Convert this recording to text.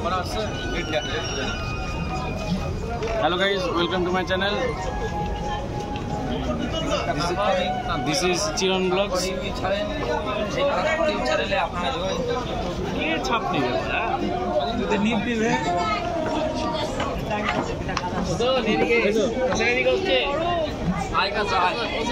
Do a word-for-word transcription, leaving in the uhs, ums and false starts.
Hello guys, welcome to my channel. This is Chiron Vlogs. ये छाप नहीं है ना? तो नींद भी है। तो नींद के, नींद के उसके आएगा साथ।